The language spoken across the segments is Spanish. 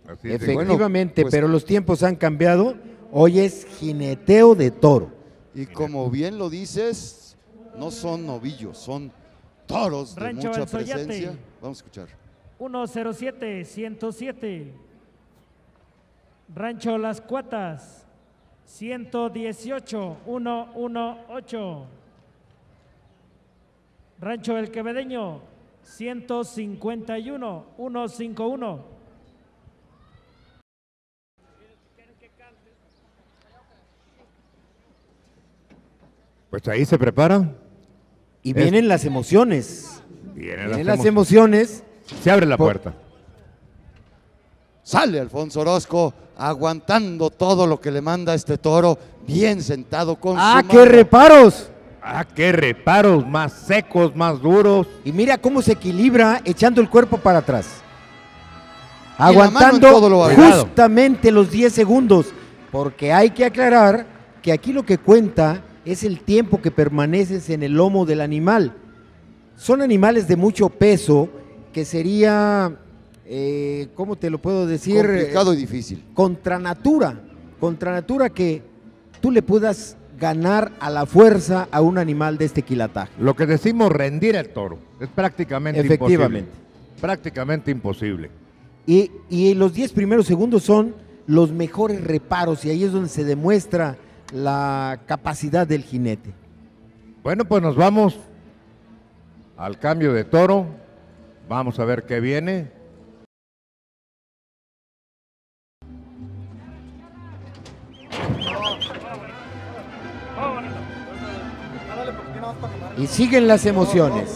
Así es. Efectivamente, Bueno, pues, pero los tiempos han cambiado. Hoy es jineteo de toro. y como bien lo dices, no son novillos, son toros de Rancho mucha El Soyate. presencia. Vamos a escuchar. 107, 107. Rancho Las Cuatas, 118, 118. Rancho El Quevedeño, 151, 151. Pues ahí se prepara. Y vienen las emociones. Vienen Las emociones. Se abre la Por- puerta. Sale Alfonso Orozco aguantando todo lo que le manda este toro, bien sentado con ¡Ah, su qué mano. reparos! Ah, qué reparos, más secos, más duros. Y mira cómo se equilibra echando el cuerpo para atrás. Y la mano en Aguantando todo lo alto. justamente los 10 segundos. Porque hay que aclarar que aquí lo que cuenta es el tiempo que permaneces en el lomo del animal. Son animales de mucho peso que sería, ¿cómo te lo puedo decir? Complicado y difícil. Contra natura que tú le puedas ganar a la fuerza a un animal de este quilataje. Lo que decimos rendir al toro es prácticamente Efectivamente. imposible. Prácticamente imposible. Y los 10 primeros segundos son los mejores reparos y ahí es donde se demuestra la capacidad del jinete. Bueno, pues nos vamos al cambio de toro. Vamos a ver qué viene. Y siguen las emociones.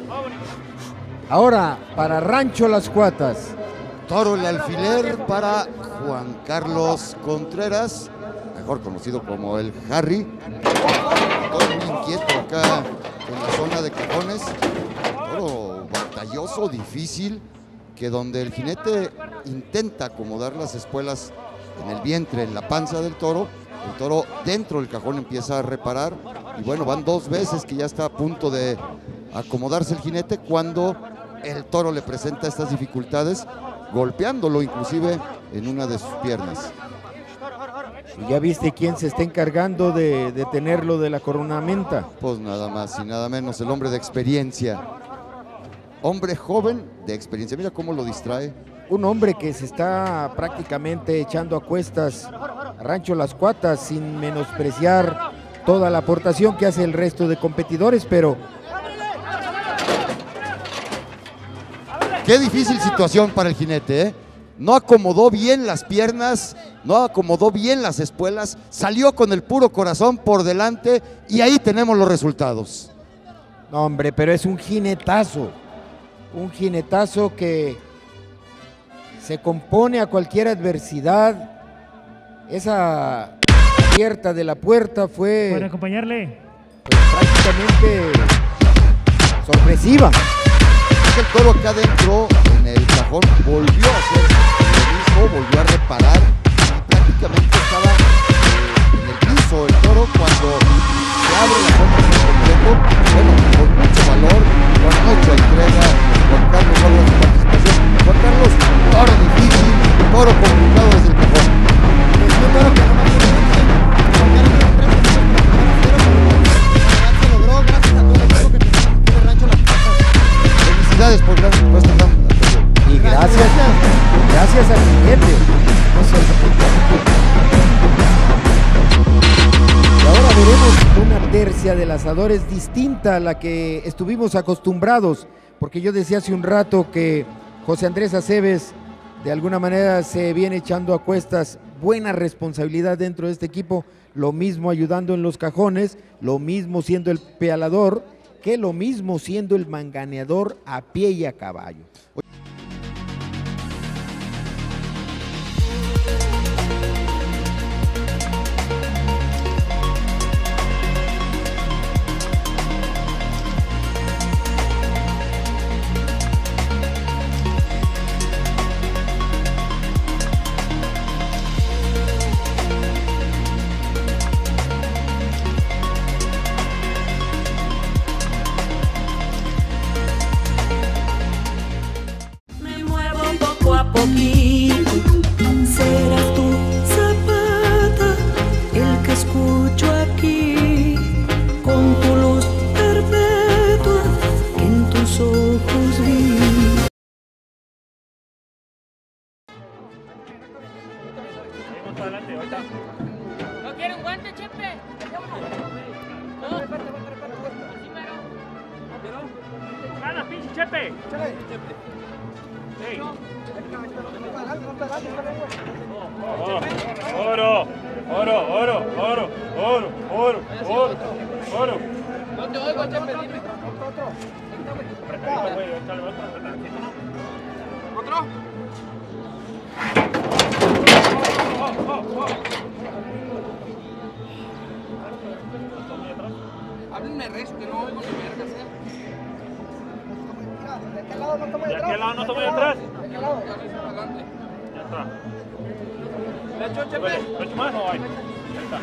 Ahora, para Rancho Las Cuatas, Toro el alfiler para Juan Carlos Contreras, mejor conocido como el Harry. Toro muy inquieto acá en la zona de cajones. Toro batalloso, difícil, que donde el jinete intenta acomodar las espuelas en el vientre, en la panza del toro, el toro dentro del cajón empieza a reparar. Y bueno, van 2 veces que ya está a punto de acomodarse el jinete cuando el toro le presenta estas dificultades, golpeándolo inclusive en una de sus piernas. ¿y ya viste quién se está encargando de tenerlo de la coronamenta? Pues nada más y nada menos el hombre de experiencia. Hombre joven de experiencia. Mira cómo lo distrae. Un hombre que se está prácticamente echando a cuestas a Rancho Las Cuatas sin menospreciar toda la aportación que hace el resto de competidores, pero Qué difícil situación para el jinete, ¿eh? No acomodó bien las piernas, no acomodó bien las espuelas, salió con el puro corazón por delante y ahí tenemos los resultados. no, hombre, pero es un jinetazo que se compone a cualquier adversidad. Esa abierta de la puerta fue Para acompañarle. pues, prácticamente sorpresiva. El toro acá adentro en el cajón volvió a hacer lo mismo, volvió a reparar y prácticamente estaba en el piso el toro cuando se abre la puerta por completo. Bueno, con mucho valor, con mucha entrega. Juan Carlos, valor de participación. Juan Carlos, toro difícil, toro complicado desde el cajón. Felicidades por gran respuesta, Sam. Y gracias al jinete. Y ahora veremos una tercia de lazadores distinta a la que estuvimos acostumbrados, porque yo decía hace un rato que José Andrés Aceves de alguna manera se viene echando a cuestas buena responsabilidad dentro de este equipo, lo mismo ayudando en los cajones, lo mismo siendo el pealador, que lo mismo siendo el manganeador a pie y a caballo. Me muevo poco a poquito Chepe. Oro. No te oigo, Chepe, dime. ¿Otro? Háblenme recio, que no oigo ni vergas, ¿De aquel lado no estoy atrás? ¿De qué lado? Adelante. Ya está. ¿Le echo, Chepe? ¿Le echo más o hay? Ya está.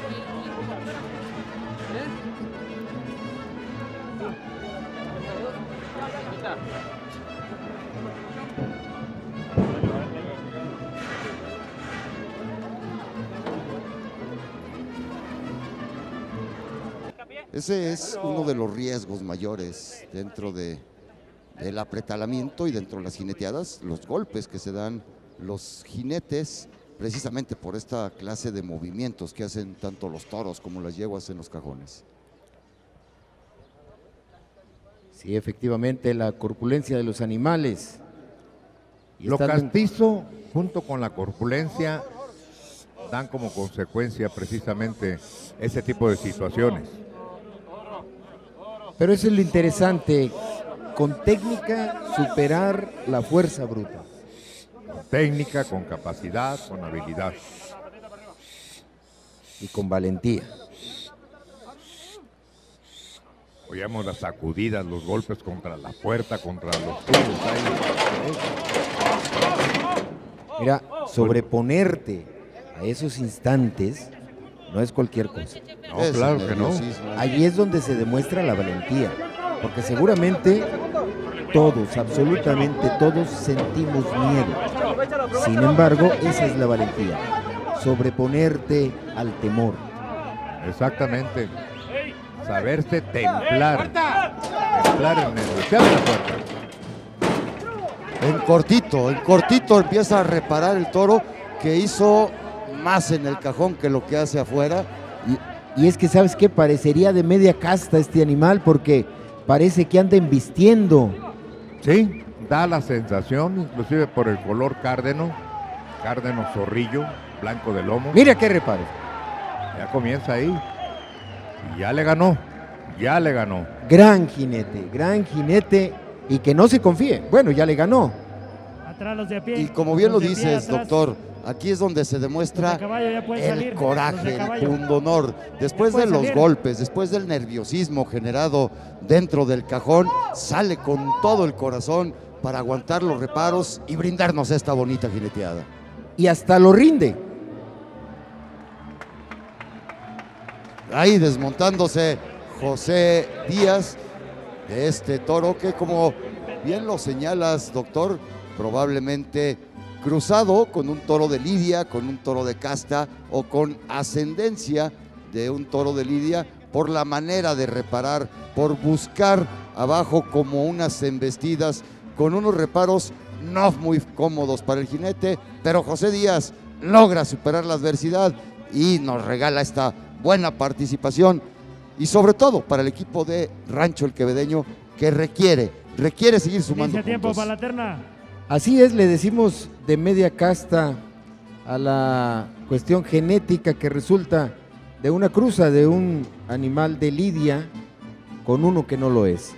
Ese es uno de los riesgos mayores dentro del apretalamiento y dentro de las jineteadas, los golpes que se dan los jinetes precisamente por esta clase de movimientos que hacen tanto los toros como las yeguas en los cajones. Sí, efectivamente, la corpulencia de los animales. Y Lo estando en- castizo junto con la corpulencia dan como consecuencia precisamente ese tipo de situaciones. Pero eso es lo interesante, con técnica superar la fuerza bruta. Con técnica, con capacidad, con habilidad. Y con valentía. Oíamos las sacudidas, los golpes contra la puerta, contra los tubos. Mira, sobreponerte a esos instantes no es cualquier cosa. No, Es claro el que no. nerviosismo. Ahí es donde se demuestra la valentía, porque seguramente todos, absolutamente todos sentimos miedo. Sin embargo, esa es la valentía, sobreponerte al temor. Exactamente. Saberse templar. Templar en el de la puerta. En cortito empieza a reparar el toro, que hizo más en el cajón que lo que hace afuera. Y es que, ¿sabes qué? Parecería de media casta este animal, porque parece que anda embistiendo. Sí, da la sensación, inclusive por el color cárdeno zorrillo, blanco de lomo. Mira qué reparo. Ya comienza ahí. Y ya le ganó. Gran jinete, y que no se confíe. Bueno, ya le ganó. Atrás los de a pie. Y como bien lo Los de pie dices, atrás. doctor, aquí es donde se Los demuestra de caballo ya pueden el salir. Los coraje, de el caballo. pundonor. Después de pueden los salir. golpes, después del nerviosismo generado dentro del cajón, sale con todo el corazón para aguantar los reparos y brindarnos esta bonita jineteada. Y hasta lo rinde. Ahí desmontándose José Díaz de este toro que, como bien lo señalas, doctor, probablemente cruzado con un toro de lidia, con un toro de casta o con ascendencia de un toro de lidia, por la manera de reparar, por buscar abajo como unas embestidas, con unos reparos no muy cómodos para el jinete, pero José Díaz logra superar la adversidad y nos regala esta buena participación, y sobre todo para el equipo de Rancho El Quevedeño, que requiere seguir sumando Inicia tiempo puntos. para la terna. Así es, le decimos de media casta a la cuestión genética que resulta de una cruza de un animal de lidia con uno que no lo es.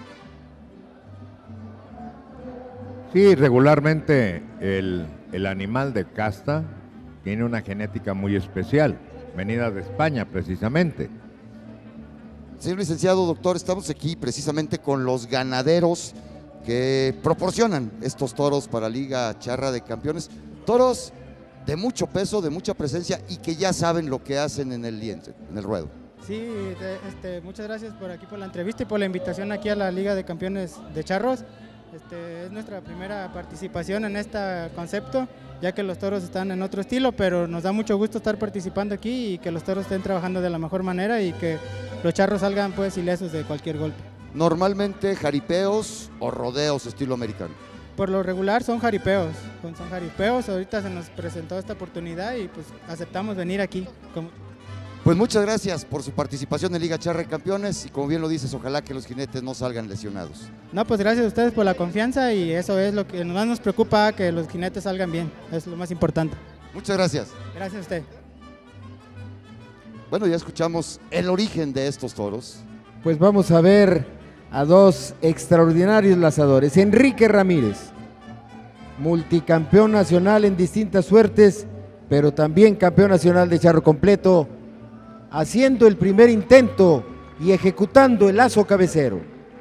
Sí, regularmente el animal de casta tiene una genética muy especial, venida de España precisamente. Señor licenciado, doctor, estamos aquí precisamente con los ganaderos que proporcionan estos toros para Liga Charra de Campeones. Toros de mucho peso, de mucha presencia y que ya saben lo que hacen en el lienzo, en el ruedo. Sí, muchas gracias por la entrevista y por la invitación aquí a la Liga de Campeones de Charros. Es nuestra primera participación en este concepto, ya que los toros están en otro estilo, pero nos da mucho gusto estar participando aquí y que los toros estén trabajando de la mejor manera y que los charros salgan pues ilesos de cualquier golpe. Normalmente jaripeos o rodeos estilo americano. Por lo regular son jaripeos, ahorita se nos presentó esta oportunidad y pues aceptamos venir aquí. Pues muchas gracias por su participación en Liga Charra de Campeones y como bien lo dices, ojalá que los jinetes no salgan lesionados. No, pues gracias a ustedes por la confianza y eso es lo que más nos preocupa, que los jinetes salgan bien, es lo más importante. Muchas gracias. Gracias a usted. Bueno, ya escuchamos el origen de estos toros. Pues vamos a ver a dos extraordinarios lazadores. Enrique Ramírez, multicampeón nacional en distintas suertes, pero también campeón nacional de charro completo, haciendo el primer intento y ejecutando el lazo cabecero.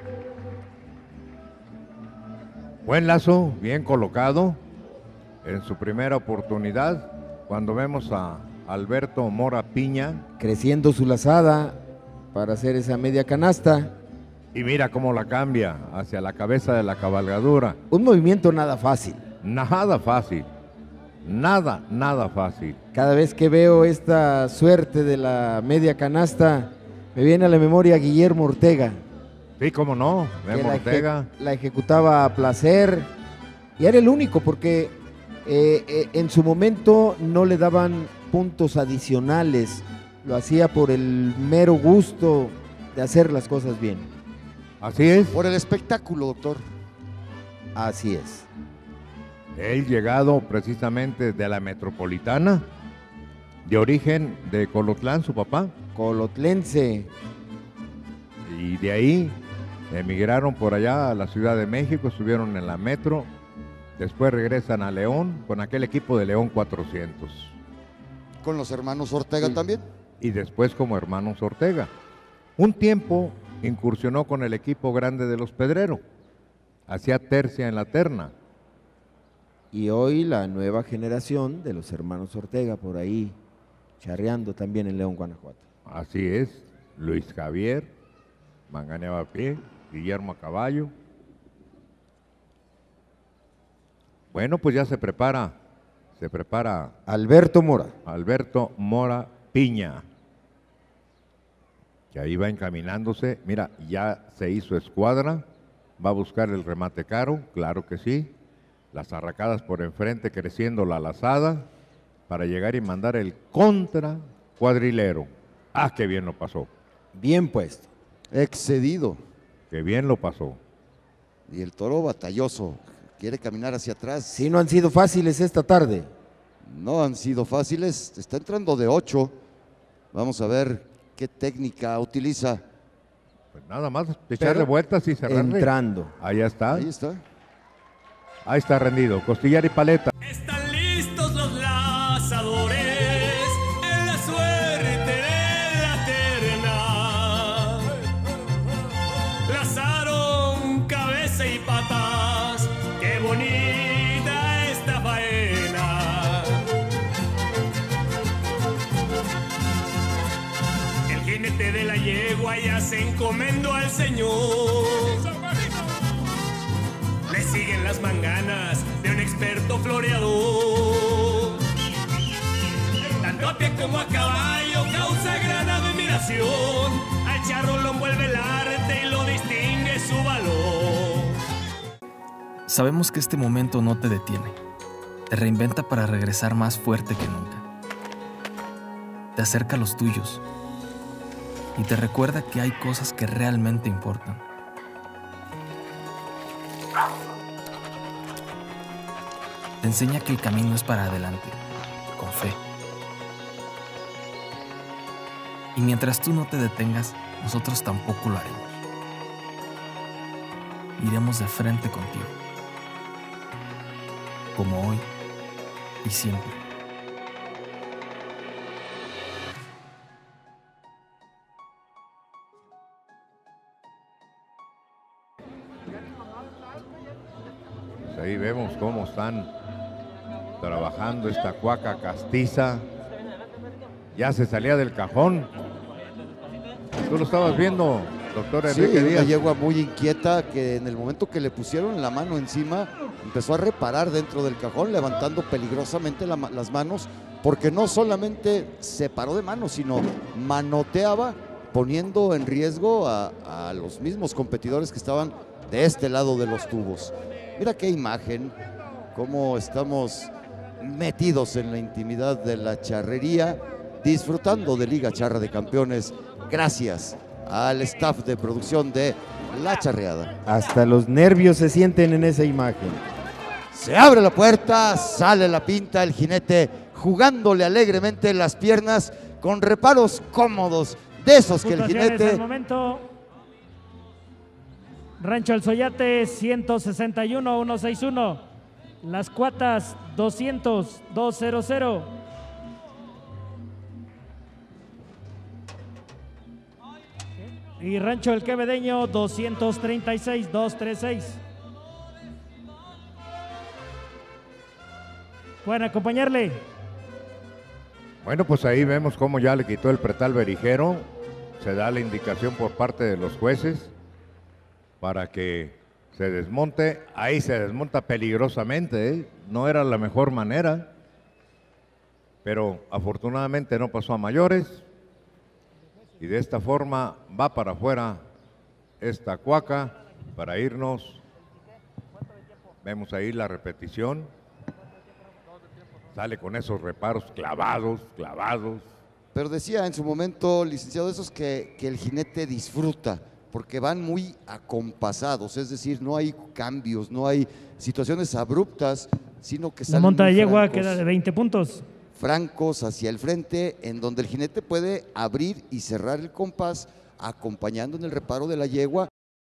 Buen lazo, bien colocado en su primera oportunidad. Cuando vemos a Alberto Mora Piña, Creciendo su lazada para hacer esa media canasta. y mira cómo la cambia hacia la cabeza de la cabalgadura. Un movimiento nada fácil. Nada fácil, nada fácil. Cada vez que veo esta suerte de la media canasta, me viene a la memoria Guillermo Ortega, Sí, cómo no, que Memo Ortega. la ejecutaba a placer, y era el único porque en su momento no le daban puntos adicionales, lo hacía por el mero gusto de hacer las cosas bien. Así es, Por el espectáculo, doctor. Así es. él llegado precisamente de la metropolitana, de origen de Colotlán, su papá, Colotlense, y de ahí emigraron por allá a la Ciudad de México, estuvieron en la metro, después regresan a León con aquel equipo de León 400 Con los hermanos Ortega también. y después como hermanos Ortega. Un tiempo incursionó con el equipo grande de los Pedrero, hacía tercia en la terna. y hoy la nueva generación de los hermanos Ortega por ahí charreando también en León, Guanajuato. Así es, Luis Javier, manganeaba a pie, Guillermo a caballo. Bueno, pues ya se prepara Alberto Mora. Alberto Mora Piña, que ahí va encaminándose. Mira, ya se hizo escuadra, va a buscar el remate caro, claro que sí. Las arracadas por enfrente, creciendo la lazada, para llegar y mandar el contra cuadrilero. Ah, qué bien lo pasó, Bien puesto. Excedido. qué bien lo pasó. Y el toro batalloso. Quiere caminar hacia atrás. Sí, no han sido fáciles esta tarde. No han sido fáciles. Está entrando de 8. Vamos a ver qué técnica utiliza. Pues nada más echarle Pero vueltas y cerrarle. entrando. Ahí está, Ahí está. ahí está rendido, costillar y paleta. Están listos los lazadores en la suerte de la terna. Lazaron cabeza y patas, qué bonita esta faena. El jinete de la yegua ya se encomendó al Señor. Le siguen las manganas de un experto floreador. Tanto a pie como a caballo causa gran admiración. Al charro lo envuelve el arte y lo distingue su valor. Sabemos que este momento no te detiene. Te reinventa para regresar más fuerte que nunca. Te acerca a los tuyos y te recuerda que hay cosas que realmente importan. Te enseña que el camino es para adelante, con fe. Y mientras tú no te detengas, nosotros tampoco lo haremos. Iremos de frente contigo, como hoy y siempre. Pues ahí vemos cómo están trabajando esta cuaca castiza. Ya se salía del cajón. Tú lo estabas viendo, doctor Sí, Enrique una Díaz. yegua muy inquieta que en el momento que le pusieron la mano encima empezó a reparar dentro del cajón, levantando peligrosamente las manos, porque no solamente se paró de manos, sino manoteaba, poniendo en riesgo a los mismos competidores que estaban de este lado de los tubos. Mira qué imagen, cómo estamos metidos en la intimidad de la charrería disfrutando de Liga Charra de Campeones gracias al staff de producción de La Charreada. Hasta los nervios se sienten en esa imagen. Se abre la puerta, sale la pinta, el jinete jugándole alegremente las piernas con reparos cómodos, de esos que el jinete... Al momento, Rancho El Soyate 161-161, Las Cuatas 200-200. Y Rancho El Quevedeño 236-236. ¿Pueden acompañarle? Bueno, pues ahí vemos cómo ya le quitó el pretal berijero. Se da la indicación por parte de los jueces para que se desmonte. Ahí se desmonta peligrosamente, ¿eh? No era la mejor manera, pero afortunadamente no pasó a mayores. Y de esta forma va para afuera esta cuaca para irnos. Vemos ahí la repetición. Sale con esos reparos clavados. Pero decía en su momento, licenciado, esos que el jinete disfruta, porque van muy acompasados, es decir, no hay cambios, no hay situaciones abruptas, sino que salen La monta de muy yegua francos, queda de 20 puntos. francos hacia el frente, en donde el jinete puede abrir y cerrar el compás, acompañando en el reparo de la yegua.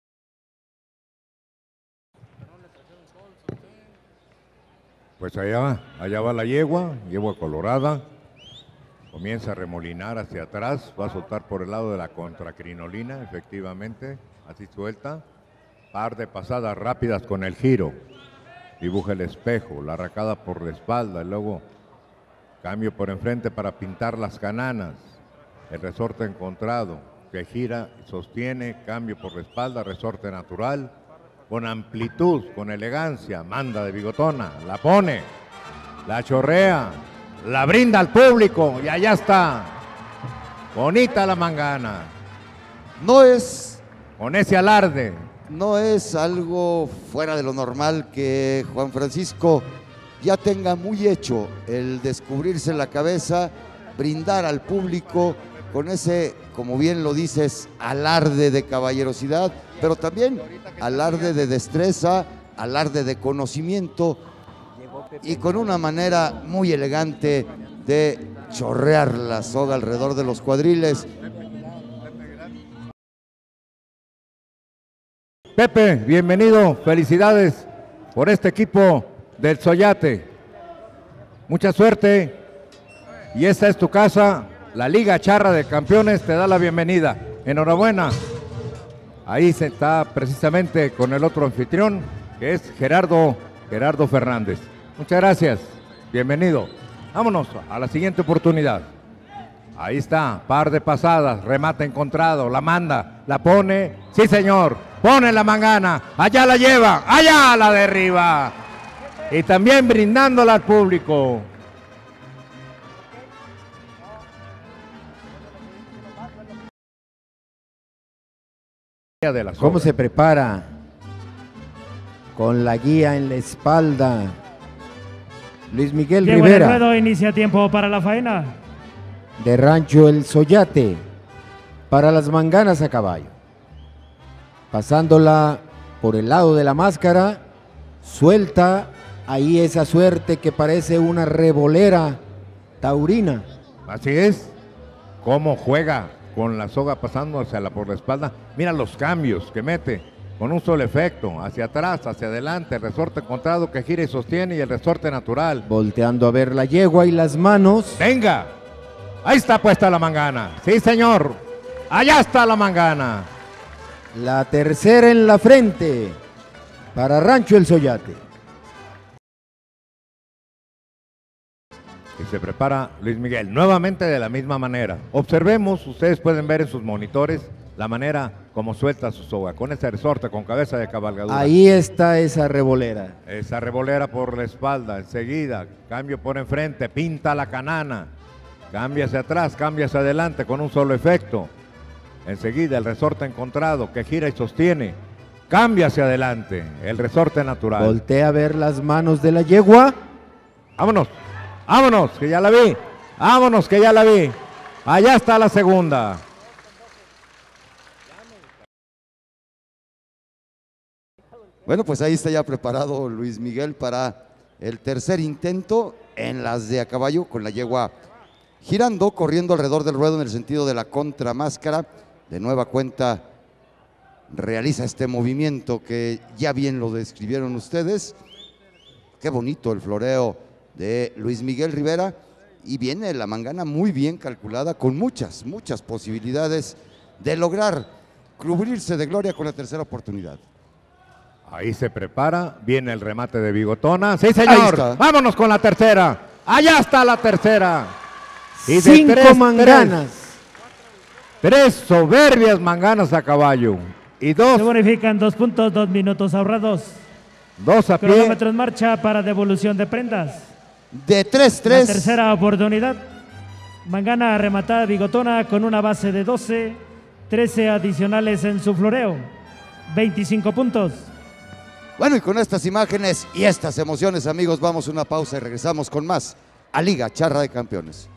Pues allá va la yegua colorada, comienza a remolinar hacia atrás, va a soltar por el lado de la contracrinolina, efectivamente, así suelta, par de pasadas rápidas con el giro, dibuja el espejo, la arracada por la espalda, y luego cambio por enfrente para pintar las cananas, el resorte encontrado, que gira, sostiene, cambio por la espalda, resorte natural, con amplitud, con elegancia, manda de bigotona, la pone, la chorrea, la brinda al público y allá está. Bonita la mangana. No es... Con ese alarde. No es algo fuera de lo normal que Juan Francisco ya tenga muy hecho el descubrirse la cabeza, brindar al público con ese, como bien lo dices, alarde de caballerosidad, pero también alarde de destreza, alarde de conocimiento y con una manera muy elegante de chorrear la soga alrededor de los cuadriles. Pepe, bienvenido, felicidades por este equipo del Soyate. Mucha suerte y esta es tu casa, la Liga Charra de Campeones te da la bienvenida. Enhorabuena. Ahí se está precisamente con el otro anfitrión, que es Gerardo Fernández. Muchas gracias, bienvenido. Vámonos a la siguiente oportunidad. Ahí está, par de pasadas, remate encontrado, la manda, la pone, sí señor, pone la mangana, allá la lleva, allá la derriba. Y también brindándola al público. ¿Cómo se prepara? Con la guía en la espalda. Luis Miguel Diego Rivera. Ruedo inicia tiempo para la faena. De Rancho El Soyate. Para las manganas a caballo. Pasándola por el lado de la máscara. Suelta ahí esa suerte que parece una revolera taurina. Así es. ¿Cómo juega? Con la soga pasando por la espalda. Mira los cambios que mete con un solo efecto, hacia atrás, hacia adelante, el resorte encontrado que gira y sostiene y el resorte natural. Volteando a ver la yegua y las manos. ¡Venga! Ahí está puesta la mangana. Sí, señor. Allá está la mangana. La tercera en la frente para Rancho El Soyate. Y se prepara Luis Miguel, nuevamente de la misma manera. Observemos, ustedes pueden ver en sus monitores la manera como suelta su soga, con ese resorte, con cabeza de cabalgadura. Ahí está esa revolera. Esa revolera por la espalda, enseguida, cambio por enfrente, pinta la canana, cambia hacia atrás, cambia hacia adelante con un solo efecto. Enseguida el resorte encontrado que gira y sostiene, cambia hacia adelante, el resorte natural. Voltea a ver las manos de la yegua. Vámonos. Vámonos, que ya la vi. Vámonos, que ya la vi. Allá está la segunda. Bueno, pues ahí está ya preparado Luis Miguel para el tercer intento en las de a caballo, con la yegua girando, corriendo alrededor del ruedo en el sentido de la contramáscara. De nueva cuenta realiza este movimiento que ya bien lo describieron ustedes. Qué bonito el floreo de Luis Miguel Rivera, y viene la mangana muy bien calculada, con muchas posibilidades de lograr cubrirse de gloria con la tercera oportunidad. Ahí se prepara, viene el remate de Bigotona. ¡Sí, Ahí señor! está. ¡Vámonos con la tercera! ¡Allá está la tercera! Y de 5 tres, manganas. Tres soberbias manganas a caballo. Y Se bonifican 2 puntos, 2 minutos ahorrados. 2 a pie. Cronómetro en marcha para devolución de prendas. De 3-3. La tercera oportunidad. Mangana rematada Bigotona con una base de 12, 13 adicionales en su floreo. 25 puntos. Bueno, y con estas imágenes y estas emociones, amigos, vamos a una pausa y regresamos con más a Liga Charra de Campeones.